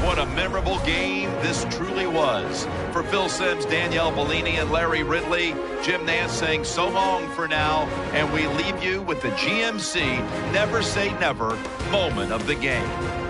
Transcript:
what a memorable game this truly was. For Phil Simms, Danielle Bellini, and Larry Ridley, Jim Nance saying so long for now, and we leave you with the GMC Never Say Never moment of the game.